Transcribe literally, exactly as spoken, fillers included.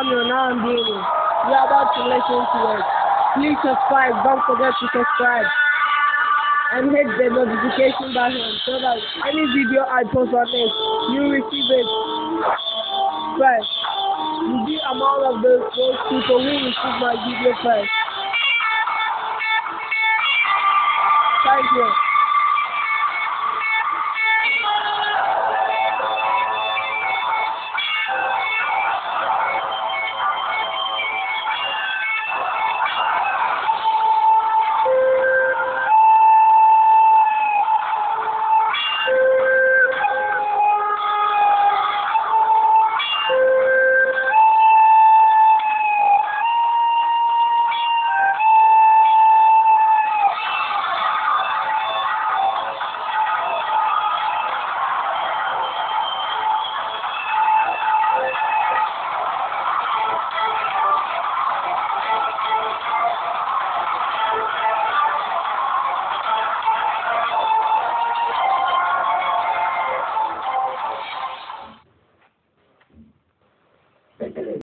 Samuel, now I'm doing it. You're about to listen to it. Please subscribe. Don't forget to subscribe. And hit the notification button so that any video I post on it, you receive it first. You be among of those, those people who receive my video first. Thank you.